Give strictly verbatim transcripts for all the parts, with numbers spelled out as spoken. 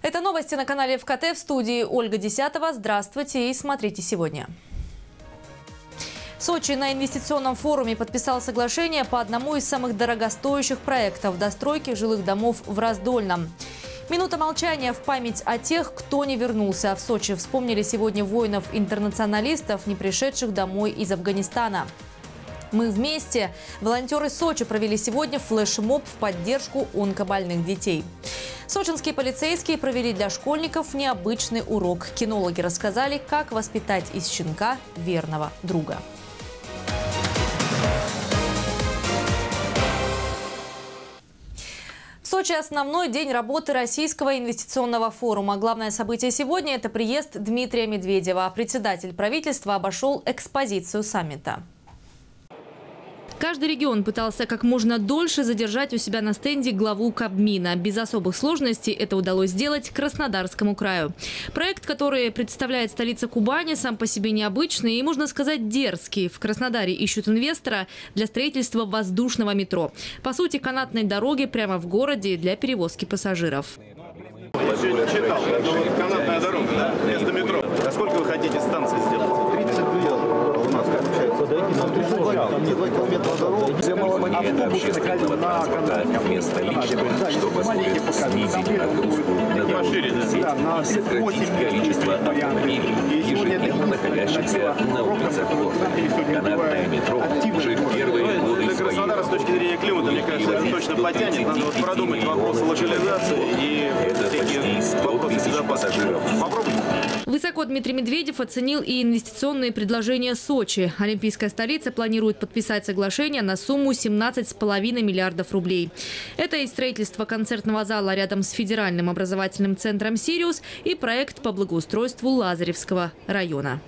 Это новости на канале ФКТ, в студии Ольга Десятова. Здравствуйте и смотрите сегодня. Сочи на инвестиционном форуме подписал соглашение по одному из самых дорогостоящих проектов – достройки жилых домов в Раздольном. Минута молчания в память о тех, кто не вернулся. В Сочи вспомнили сегодня воинов-интернационалистов, не пришедших домой из Афганистана. Мы вместе. Волонтеры Сочи провели сегодня флешмоб в поддержку онкобольных детей. Сочинские полицейские провели для школьников необычный урок. Кинологи рассказали, как воспитать из щенка верного друга. В Сочи основной день работы Российского инвестиционного форума. Главное событие сегодня – это приезд Дмитрия Медведева. Председатель правительства обошел экспозицию саммита. Каждый регион пытался как можно дольше задержать у себя на стенде главу Кабмина. Без особых сложностей это удалось сделать Краснодарскому краю. Проект, который представляет столица Кубани, сам по себе необычный и, можно сказать, дерзкий. В Краснодаре ищут инвестора для строительства воздушного метро. По сути, канатной дороги прямо в городе для перевозки пассажиров. Я сегодня читал, это вот канатная дорога, да, вместо метро. А сколько вы хотите станций сделать? тридцать две у нас получается. Подойти нам тридцать два километра дороги. Все маломобильные автобусы на канале. Вместо личного, чтобы снизить нагрузку на машине, да, на восемь количество автомобилей, ежедневно находящихся на улицах города. Канатное метро уже в первые годы для Краснодара с точки зрения климата, мне кажется, это точно потянет. Надо вот продумать вопросы локализации и вопросы безопасности. Попробуйте. Высоко Дмитрий Медведев оценил и инвестиционные предложения Сочи. Олимпийская столица планирует подписать соглашение на сумму семнадцать с половиной миллиардов рублей. Это и строительство концертного зала рядом с федеральным образовательным центром «Сириус» и проект по благоустройству Лазаревского района.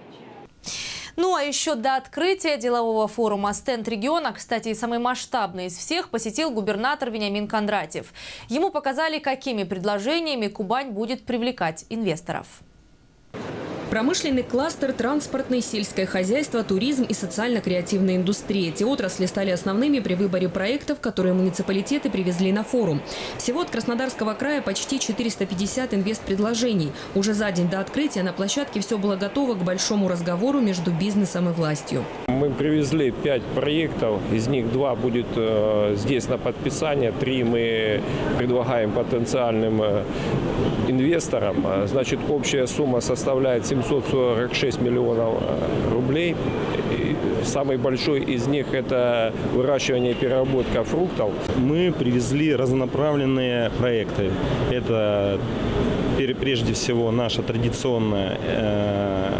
Ну а еще до открытия делового форума стенд региона, кстати, и самый масштабный из всех, посетил губернатор Вениамин Кондратьев. Ему показали, какими предложениями Кубань будет привлекать инвесторов. Промышленный кластер, транспортное, сельское хозяйство, туризм и социально-креативная индустрия. Эти отрасли стали основными при выборе проектов, которые муниципалитеты привезли на форум. Всего от Краснодарского края почти четыреста пятьдесят инвестпредложений. Уже за день до открытия на площадке все было готово к большому разговору между бизнесом и властью. Мы привезли пять проектов, из них два будет э, здесь на подписание, три мы предлагаем потенциальным э, инвесторам. Значит, общая сумма составляет семьсот сорок шесть миллионов рублей. И самый большой из них – это выращивание и переработка фруктов. Мы привезли разнонаправленные проекты. Это прежде всего наша традиционная э,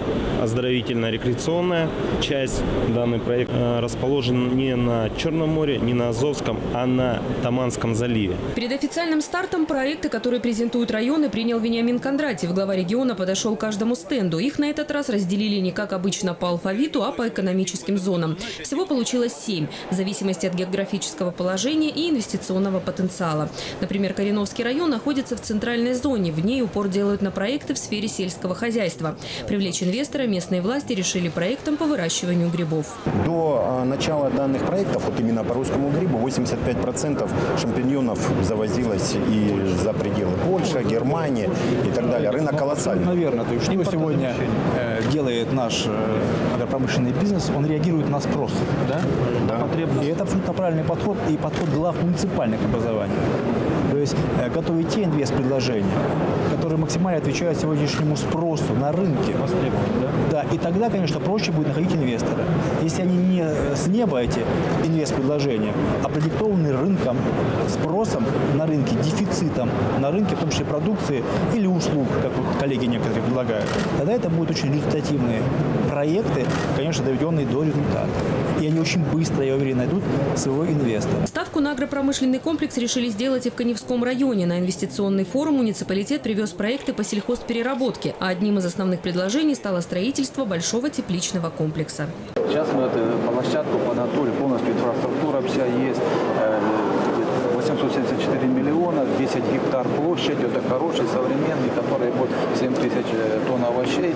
оздоровительно-рекреационная часть. Данный проект э, расположен не на Черном море, не на Азовском, а на Таманском заливе. Перед официальным стартом проекты, которые презентуют районы, принял Вениамин Кондратьев. Глава региона подошел к каждому стенду. Их на этот раз разделили не как обычно по алфавиту, а по экономическим зонам. Всего получилось семь, в зависимости от географического положения и инвестиционного потенциала. Например, Кореновский район находится в центральной зоне. В ней упор делают на проекты в сфере сельского хозяйства. Привлечь инвестора местные власти решили проектом по выращиванию грибов. До начала данных проектов, вот именно по русскому грибу, восемьдесят пять процентов шампиньонов завозилось и за пределы Польши, Германии и так далее. Рынок колоссальный. Наверное, то есть что сегодня э, делает наш э, агропромышленный бизнес, он реагирует на спрос, да? Да. И это абсолютно правильный подход и подход глав муниципальных образований. То есть э, готовить те инвестпредложения, которые максимально отвечают сегодняшнему спросу на рынке. Да? Да, и тогда, конечно, проще будет находить инвестора. Если они не с неба, эти инвестпредложения, а продиктованы рынком, спросом на рынке, дефицитом на рынке, в том числе продукции или услуг, как вот коллеги некоторые предлагают, тогда это будут очень результативные проекты, конечно, доведенные до результата. И они очень быстро, я уверен, найдут своего инвестора. Ставку на агропромышленный комплекс решили сделать и в Каневском районе. На инвестиционный форум муниципалитет привез проекты по сельхозпереработке, а одним из основных предложений стало строительство большого тепличного комплекса. Сейчас мы эту площадку подготовили, полностью инфраструктура вся есть. восемьсот семьдесят четыре миллиона, десять гектар площадь, это хороший, современный, который будет семь тысяч тонн овощей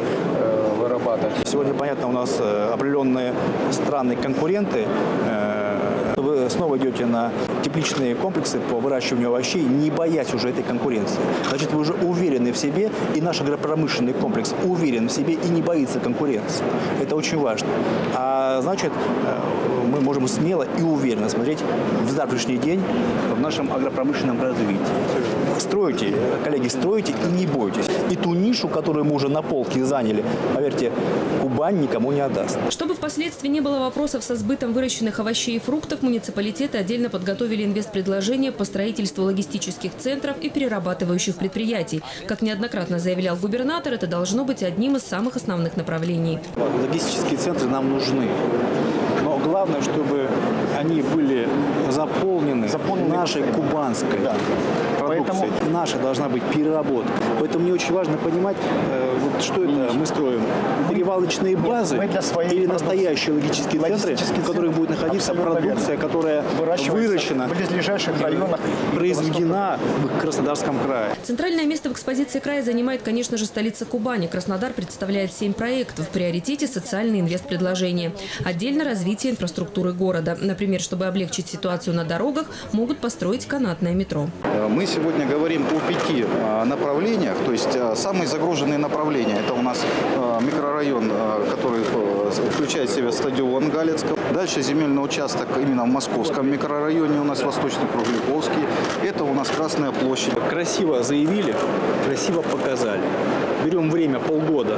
вырабатывать. Сегодня, понятно, у нас определенные страны-конкуренты. вы снова идете на тепличные комплексы по выращиванию овощей, не боясь уже этой конкуренции. Значит, вы уже уверены в себе, и наш агропромышленный комплекс уверен в себе и не боится конкуренции. Это очень важно. А значит, мы можем смело и уверенно смотреть в завтрашний день в нашем агропромышленном развитии. Стройте, коллеги, стройте и не бойтесь. И ту нишу, которую мы уже на полке заняли, поверьте, Кубань никому не отдаст. Чтобы впоследствии не было вопросов со сбытом выращенных овощей и фруктов, муниципалитеты отдельно подготовили инвестпредложения по строительству логистических центров и перерабатывающих предприятий. Как неоднократно заявлял губернатор, это должно быть одним из самых основных направлений. Логистические центры нам нужны. Но главное, чтобы они были заполнены, заполнены нашей кубанской да. продукцией. Поэтому наша должна быть переработка. Поэтому мне очень важно понимать, э, вот что это мы строим. Перевалочные базы Нет, или настоящие логические, логистические центры, в которых будет находиться продукция, которая выращена, в близлежащих районах, произведена в Краснодарском крае. Центральное место в экспозиции края занимает, конечно же, столица Кубани. Краснодар представляет семь проектов. В приоритете социальные инвестпредложения. Отдельно развитие инфраструктуры города. Например, чтобы облегчить ситуацию на дорогах, могут построить канатное метро. Мы сегодня говорим о пяти направлениях, то есть самые загруженные направления. Это у нас микрорайон, который включает в себя стадион Галицкий. Дальше земельный участок именно в московском микрорайоне, у нас Восточный Кругляковский. Это у нас Красная площадь. Красиво заявили, красиво показали. Берем время полгода,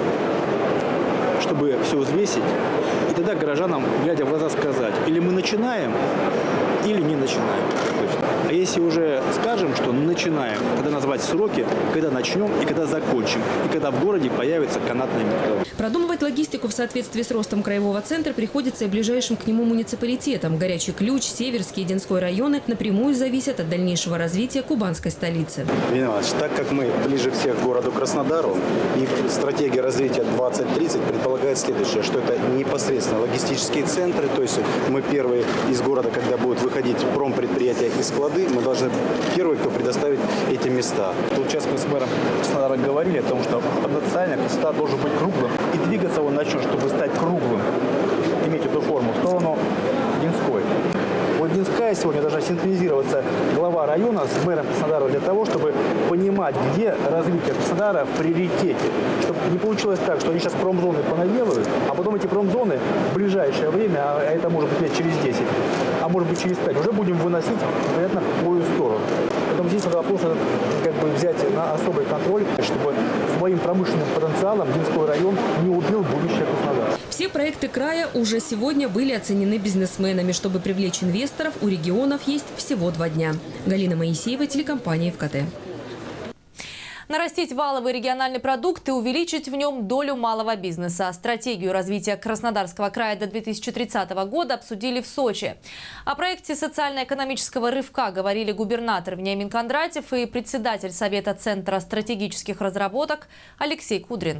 чтобы все взвесить. И тогда горожанам, глядя в глаза, сказать, или мы начинаем, или не начинаем. А если уже скажем, что начинаем, тогда назвать сроки, когда начнем и когда закончим, и когда в городе появится канатное метро. Продумывать логистику в соответствии с ростом краевого центра приходится и ближайшим к нему муниципалитетам. Горячий Ключ, Северский и Динской районы напрямую зависят от дальнейшего развития кубанской столицы. Иванович, так как мы ближе всех к городу Краснодару, и стратегия развития двадцать тридцать предполагает следующее, что это непосредственно логистические центры, то есть мы первые из города, когда будут выходить промпредприятия и склады, мы должны первые, кто предоставить эти места. Тут сейчас мы с мэром Краснодара говорили о том, что потенциально Краснодар должен быть круглым, и двигаться он начнет, чтобы стать круглым, иметь эту форму, в сторону Динской. Вот Динская сегодня должна синхронизироваться глава района с мэром Краснодара для того, чтобы понимать, где развитие Краснодара в приоритете. Чтобы не получилось так, что они сейчас промзоны понаделают, а потом эти промзоны в ближайшее время, а это может быть лет через десять, а может быть через пять, уже будем выносить, вероятно, в твою сторону. Поэтому здесь надо вопрос как бы взять на особый контроль, чтобы своим промышленным потенциалом Динской район не убил будущее Краснодара. Все проекты края уже сегодня были оценены бизнесменами. Чтобы привлечь инвесторов, у регионов есть всего два дня. Галина Моисеева, телекомпания ФКТ. Нарастить валовый региональный продукт и увеличить в нем долю малого бизнеса. Стратегию развития Краснодарского края до две тысячи тридцатого года обсудили в Сочи. О проекте социально-экономического рывка говорили губернатор Вениамин Кондратьев и председатель Совета Центра стратегических разработок Алексей Кудрин.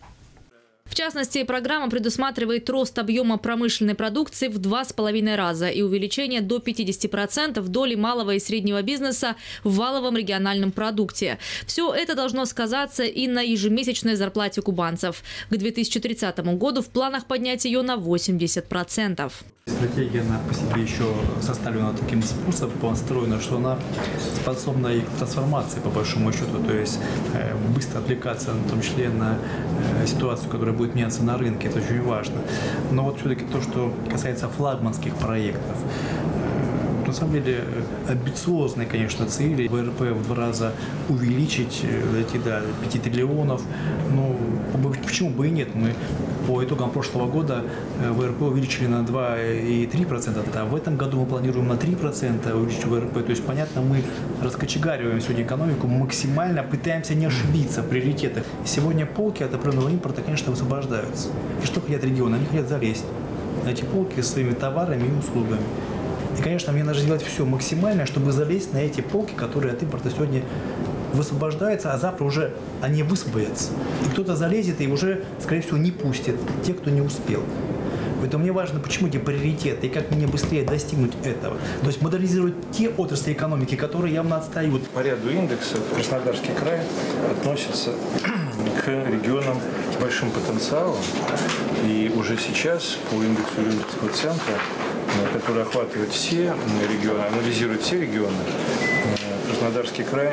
В частности, программа предусматривает рост объема промышленной продукции в два с половиной раза и увеличение до пятидесяти процентов доли малого и среднего бизнеса в валовом региональном продукте. Все это должно сказаться и на ежемесячной зарплате кубанцев. К две тысячи тридцатому году в планах поднять ее на восемьдесят процентов. Стратегия, она по себе еще составлена таким способом, построена, что она способна и к трансформации, по большому счету, то есть э, быстро отвлекаться, в том числе на э, ситуацию, которая будет меняться на рынке, это очень важно. Но вот все-таки то, что касается флагманских проектов, э, на самом деле амбициозные, конечно, цели. ВРП в два раза увеличить, дойти до пяти триллионов. Ну, почему бы и нет? Мы по итогам прошлого года ВРП увеличили на два и три десятых процента, а в этом году мы планируем на три процента увеличить ВРП. То есть, понятно, мы раскочегариваем сегодня экономику, максимально пытаемся не ошибиться в приоритетах. Сегодня полки от определенного импорта, конечно, высвобождаются. И что хотят регионы? Они хотят залезть на эти полки со своими товарами и услугами. И, конечно, мне нужно сделать все максимально, чтобы залезть на эти полки, которые от импорта сегодня высвобождаются, а завтра уже они высвободятся. И кто-то залезет и уже, скорее всего, не пустит те, кто не успел. Поэтому мне важно, почему эти приоритеты и как мне быстрее достигнуть этого. То есть модернизировать те отрасли экономики, которые явно отстают. По ряду индексов Краснодарский край относится к регионам с большим потенциалом. И уже сейчас по индексу Рюриковского центра который охватывает все регионы, анализирует все регионы. Краснодарский край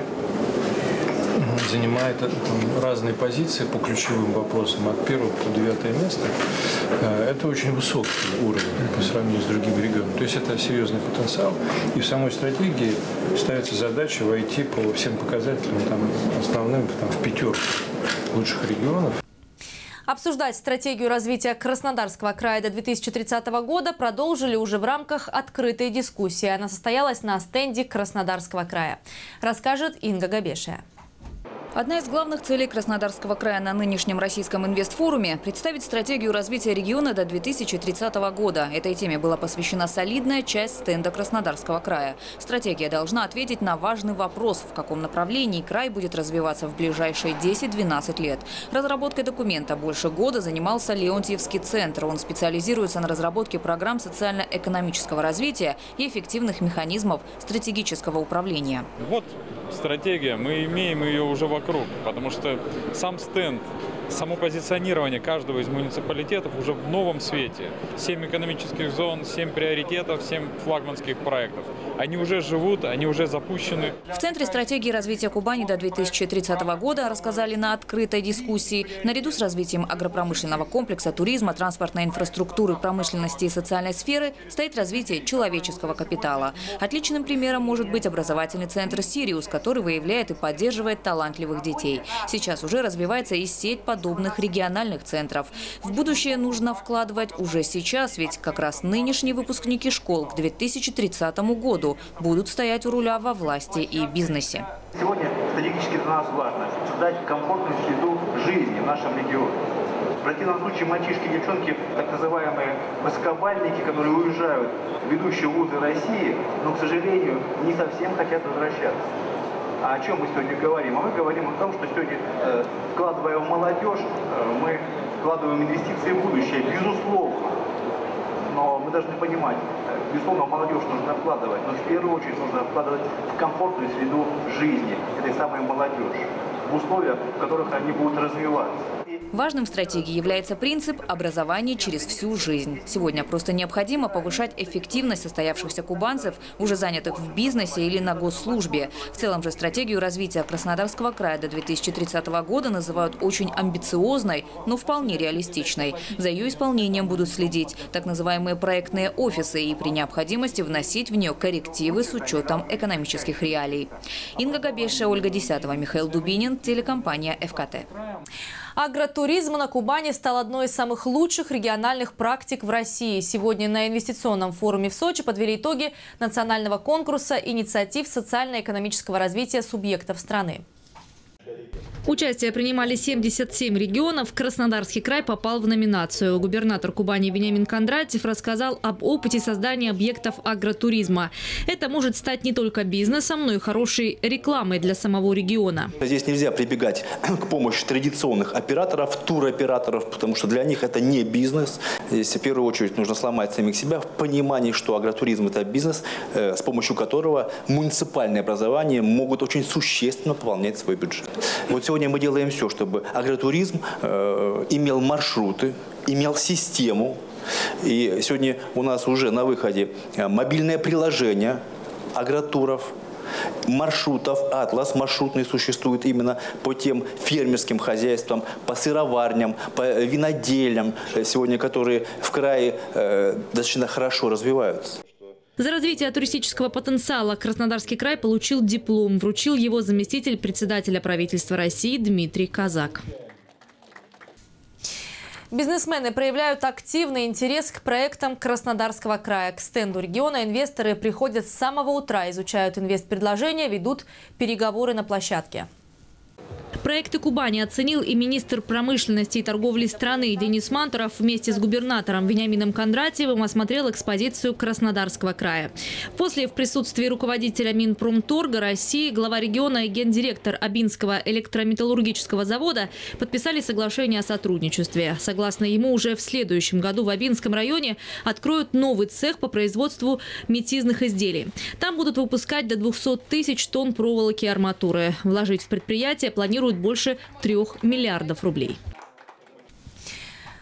занимает разные позиции по ключевым вопросам от первого по девятое место. Это очень высокий уровень по сравнению с другими регионами. То есть это серьезный потенциал. И в самой стратегии ставится задача войти по всем показателям там, основным там, в пятерку лучших регионов. Обсуждать стратегию развития Краснодарского края до две тысячи тридцатого года продолжили уже в рамках открытой дискуссии. Она состоялась на стенде Краснодарского края. Расскажет Инга Габешия. Одна из главных целей Краснодарского края на нынешнем российском инвестфоруме – представить стратегию развития региона до две тысячи тридцатого года. Этой теме была посвящена солидная часть стенда Краснодарского края. Стратегия должна ответить на важный вопрос, в каком направлении край будет развиваться в ближайшие десять-двенадцать лет. Разработкой документа больше года занимался Леонтьевский центр. Он специализируется на разработке программ социально-экономического развития и эффективных механизмов стратегического управления. Вот стратегия, мы имеем ее уже вокруг, потому что сам стенд, само позиционирование каждого из муниципалитетов уже в новом свете. Семь экономических зон, семь приоритетов, семь флагманских проектов. Они уже живут, они уже запущены. В Центре стратегии развития Кубани до две тысячи тридцатого года рассказали на открытой дискуссии. Наряду с развитием агропромышленного комплекса, туризма, транспортной инфраструктуры, промышленности и социальной сферы стоит развитие человеческого капитала. Отличным примером может быть образовательный центр «Сириус», который выявляет и поддерживает талантливых детей. Сейчас уже развивается и сеть подобных региональных центров. В будущее нужно вкладывать уже сейчас, ведь как раз нынешние выпускники школ к две тысячи тридцатому году будут стоять у руля во власти и бизнесе. Сегодня стратегически для нас важно создать комфортную среду жизни в нашем регионе. В противном случае мальчишки и девчонки, так называемые высокобальники, которые уезжают в ведущие вузы России, но, к сожалению, не совсем хотят возвращаться. А о чем мы сегодня говорим? А мы говорим о том, что сегодня, э, вкладывая в молодежь, э, мы вкладываем инвестиции в будущее, безусловно. Но мы должны понимать, э, безусловно, в молодежь нужно вкладывать, но в первую очередь нужно вкладывать в комфортную среду жизни этой самой молодежи, в условиях, в которых они будут развиваться. Важным в стратегии является принцип образования через всю жизнь. Сегодня просто необходимо повышать эффективность состоявшихся кубанцев, уже занятых в бизнесе или на госслужбе. В целом же стратегию развития Краснодарского края до две тысячи тридцатого года называют очень амбициозной, но вполне реалистичной. За ее исполнением будут следить так называемые проектные офисы и при необходимости вносить в нее коррективы с учетом экономических реалий. Инга Габешия, Ольга Десятова, Михаил Дубинин, телекомпания эф ка тэ. Агротуризм на Кубани стал одной из самых лучших региональных практик в России. Сегодня на инвестиционном форуме в Сочи подвели итоги национального конкурса инициатив социально-экономического развития субъектов страны. Участие принимали семьдесят семь регионов. Краснодарский край попал в номинацию. Губернатор Кубани Вениамин Кондратьев рассказал об опыте создания объектов агротуризма. Это может стать не только бизнесом, но и хорошей рекламой для самого региона. Здесь нельзя прибегать к помощи традиционных операторов, туроператоров, потому что для них это не бизнес. Здесь в первую очередь нужно сломать самих себя в понимании, что агротуризм – это бизнес, с помощью которого муниципальные образования могут очень существенно пополнять свой бюджет. Вот сегодня мы делаем все, чтобы агротуризм э, имел маршруты, имел систему. И сегодня у нас уже на выходе мобильное приложение агротуров, маршрутов, атлас маршрутный существует именно по тем фермерским хозяйствам, по сыроварням, по винодельням, сегодня которые в крае э, достаточно хорошо развиваются. За развитие туристического потенциала Краснодарский край получил диплом. Вручил его заместитель председателя правительства России Дмитрий Казак. Бизнесмены проявляют активный интерес к проектам Краснодарского края. К стенду региона инвесторы приходят с самого утра, изучают инвестпредложения, ведут переговоры на площадке. Проекты Кубани оценил и министр промышленности и торговли страны Денис Мантуров. Вместе с губернатором Вениамином Кондратьевым осмотрел экспозицию Краснодарского края. После в присутствии руководителя Минпромторга России глава региона и гендиректор Абинского электрометаллургического завода подписали соглашение о сотрудничестве. Согласно ему, уже в следующем году в Абинском районе откроют новый цех по производству метизных изделий. Там будут выпускать до двухсот тысяч тонн проволоки и арматуры. Вложить в предприятие планируют больше трех миллиардов рублей.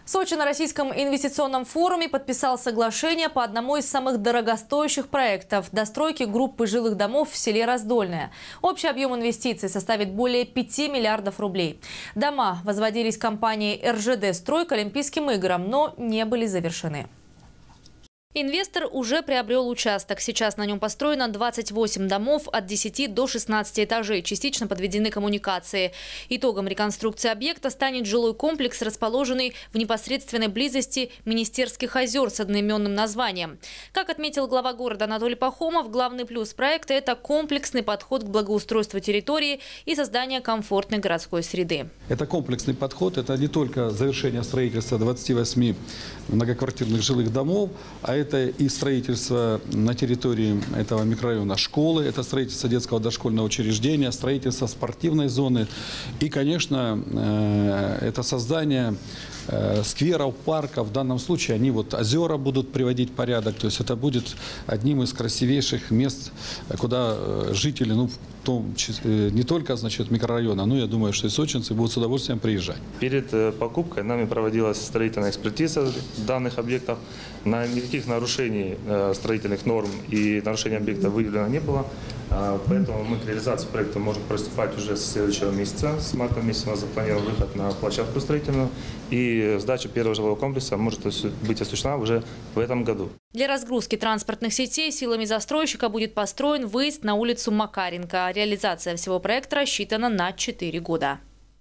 Сочи на Российском инвестиционном форуме подписал соглашение по одному из самых дорогостоящих проектов – достройки группы жилых домов в селе Раздольное. Общий объем инвестиций составит более пяти миллиардов рублей. Дома возводились компанией эр жэ дэ «Строй» к Олимпийским играм, но не были завершены. Инвестор уже приобрел участок. Сейчас на нем построено двадцать восемь домов от десяти до шестнадцати этажей. Частично подведены коммуникации. Итогом реконструкции объекта станет жилой комплекс, расположенный в непосредственной близости Министерских озер с одноименным названием. Как отметил глава города Анатолий Пахомов, главный плюс проекта – это комплексный подход к благоустройству территории и создание комфортной городской среды. Это комплексный подход. Это не только завершение строительства двадцати восьми многоквартирных жилых домов, а это Это и строительство на территории этого микрорайона школы, это строительство детского дошкольного учреждения, строительство спортивной зоны и, конечно, это создание скверов, парков. В данном случае они вот озера будут приводить в порядок. То есть это будет одним из красивейших мест, куда жители, ну, в том числе, не только, значит, микрорайона, но я думаю, что и сочинцы будут с удовольствием приезжать. Перед покупкой нами проводилась строительная экспертиза данных объектов. На никаких нарушений строительных норм и нарушений объекта выявлено не было. Поэтому мы к реализации проекта можем приступать уже с следующего месяца. С марта месяца у нас запланирован выход на площадку строительную. И сдача первого жилого комплекса может быть осуществлена уже в этом году. Для разгрузки транспортных сетей силами застройщика будет построен выезд на улицу Макаренко. Реализация всего проекта рассчитана на четыре года.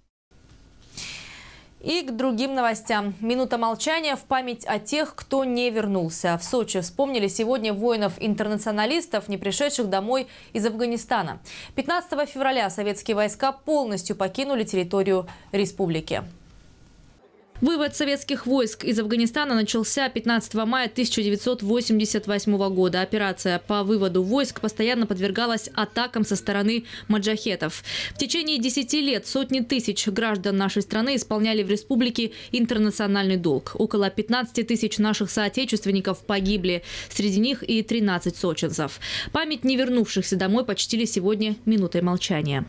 И к другим новостям. Минута молчания в память о тех, кто не вернулся. В Сочи вспомнили сегодня воинов-интернационалистов, не пришедших домой из Афганистана. пятнадцатого февраля советские войска полностью покинули территорию республики. Вывод советских войск из Афганистана начался пятнадцатого мая тысяча девятьсот восемьдесят восьмого года. Операция по выводу войск постоянно подвергалась атакам со стороны маджахетов. В течение десяти лет сотни тысяч граждан нашей страны исполняли в республике интернациональный долг. Около пятнадцати тысяч наших соотечественников погибли. Среди них и тринадцать сочинцев. Память не вернувшихся домой почтили сегодня минутой молчания.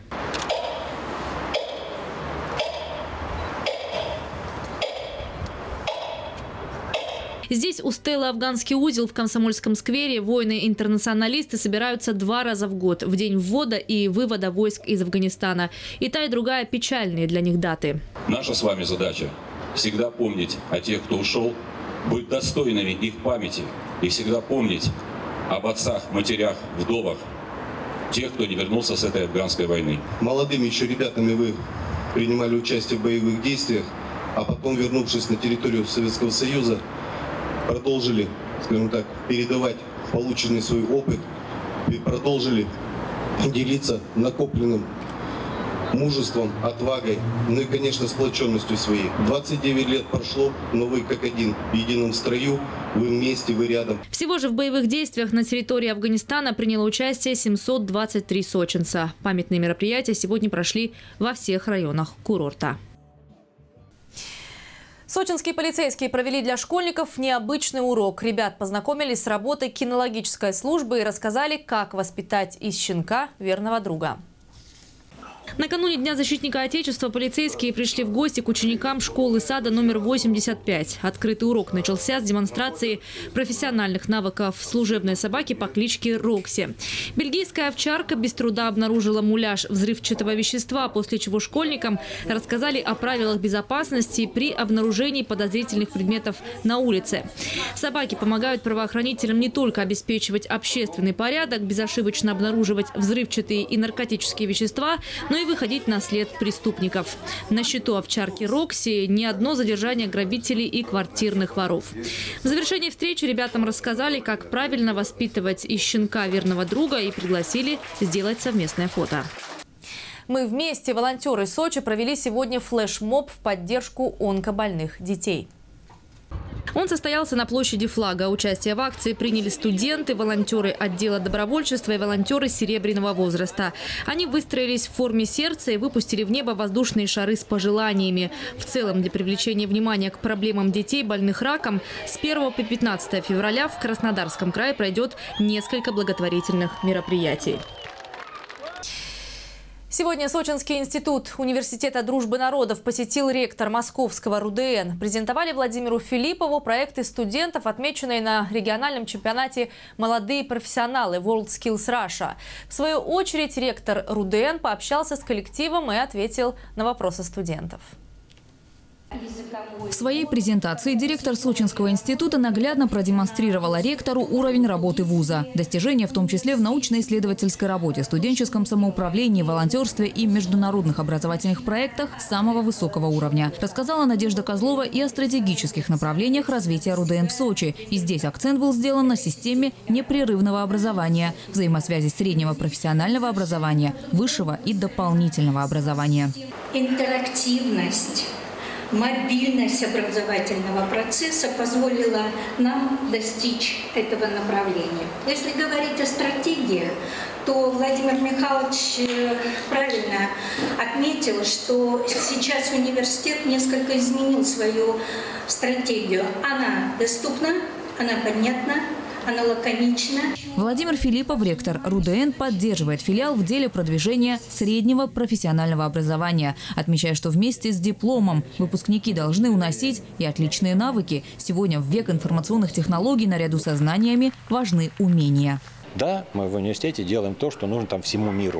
Здесь у стелы «Афганский узел» в Комсомольском сквере воины-интернационалисты собираются два раза в год, в день ввода и вывода войск из Афганистана. И та, и другая печальные для них даты. Наша с вами задача – всегда помнить о тех, кто ушел, быть достойными их памяти и всегда помнить об отцах, матерях, вдовах, тех, кто не вернулся с этой афганской войны. Молодыми еще ребятами вы принимали участие в боевых действиях, а потом, вернувшись на территорию Советского Союза, продолжили, скажем так, передавать полученный свой опыт, и продолжили делиться накопленным мужеством, отвагой, ну и, конечно, сплоченностью своей. двадцать девять лет прошло, но вы как один, в едином строю, вы вместе, вы рядом. Всего же в боевых действиях на территории Афганистана приняло участие семьсот двадцать три сочинца. Памятные мероприятия сегодня прошли во всех районах курорта. Сочинские полицейские провели для школьников необычный урок. Ребят познакомились с работой кинологической службы и рассказали, как воспитать из щенка верного друга. Накануне Дня защитника Отечества полицейские пришли в гости к ученикам школы сада номер восемьдесят пять. Открытый урок начался с демонстрации профессиональных навыков служебной собаки по кличке Рокси. Бельгийская овчарка без труда обнаружила муляж взрывчатого вещества, после чего школьникам рассказали о правилах безопасности при обнаружении подозрительных предметов на улице. Собаки помогают правоохранителям не только обеспечивать общественный порядок, безошибочно обнаруживать взрывчатые и наркотические вещества, но и выходить на след преступников. На счету овчарки Рокси не одно задержание грабителей и квартирных воров. В завершении встречи ребятам рассказали, как правильно воспитывать из щенка верного друга, и пригласили сделать совместное фото. Мы вместе, волонтеры Сочи, провели сегодня флешмоб в поддержку онкобольных детей. Он состоялся на площади Флага. Участие в акции приняли студенты, волонтеры отдела добровольчества и волонтеры серебряного возраста. Они выстроились в форме сердца и выпустили в небо воздушные шары с пожеланиями. В целом, для привлечения внимания к проблемам детей, больных раком, с первого по пятнадцатое февраля в Краснодарском крае пройдет несколько благотворительных мероприятий. Сегодня Сочинский институт Университета дружбы народов посетил ректор московского РУДН. Презентовали Владимиру Филиппову проекты студентов, отмеченные на региональном чемпионате «Молодые профессионалы» WorldSkills Russia. В свою очередь ректор РУДН пообщался с коллективом и ответил на вопросы студентов. В своей презентации директор Сочинского института наглядно продемонстрировала ректору уровень работы вуза. Достижения в том числе в научно-исследовательской работе, студенческом самоуправлении, волонтерстве и международных образовательных проектах самого высокого уровня. Рассказала Надежда Козлова и о стратегических направлениях развития РУДН в Сочи. И здесь акцент был сделан на системе непрерывного образования, взаимосвязи среднего профессионального образования, высшего и дополнительного образования. Интерактивность. Мобильность образовательного процесса позволила нам достичь этого направления. Если говорить о стратегии, то Владимир Михайлович правильно отметил, что сейчас университет несколько изменил свою стратегию. Она доступна, она понятна, она лаконична. Владимир Филиппов, ректор РУДН, поддерживает филиал в деле продвижения среднего профессионального образования, отмечая, что вместе с дипломом выпускники должны уносить и отличные навыки. Сегодня в век информационных технологий наряду со знаниями важны умения. Да, мы в университете делаем то, что нужно там всему миру.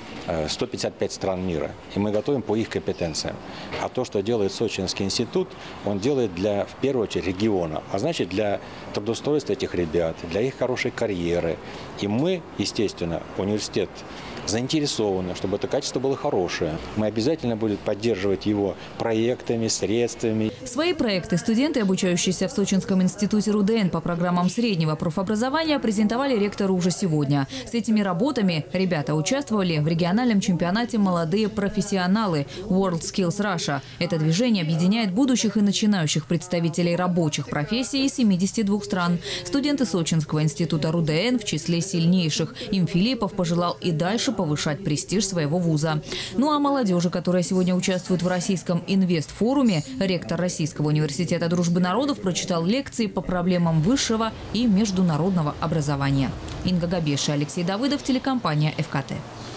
сто пятьдесят пять стран мира. И мы готовим по их компетенциям. А то, что делает Сочинский институт, он делает для, в первую очередь, региона. А значит, для трудоустройства этих ребят, для их хорошей карьеры. И мы, естественно, университет заинтересованы, чтобы это качество было хорошее. Мы обязательно будем поддерживать его проектами, средствами. Свои проекты студенты, обучающиеся в Сочинском институте РУДН по программам среднего профобразования, презентовали ректору уже сегодня. С этими работами ребята участвовали в региональном чемпионате «Молодые профессионалы» WorldSkills Russia. Это движение объединяет будущих и начинающих представителей рабочих профессий из семидесяти двух стран. Студенты Сочинского института РУДН в числе сильнейших. Им Филиппов пожелал и дальше повышать престиж своего вуза. Ну а молодежи, которая сегодня участвует в Российском инвестфоруме, ректор Российского университета дружбы народов прочитал лекции по проблемам высшего и международного образования. Инга Габеша, Алексей Давыдов, телекомпания эф ка тэ.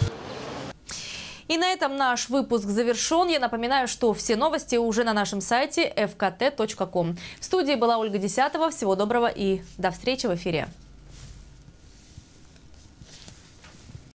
И на этом наш выпуск завершен. Я напоминаю, что все новости уже на нашем сайте эф ка тэ точка ком. В студии была Ольга Десятова. Всего доброго и до встречи в эфире.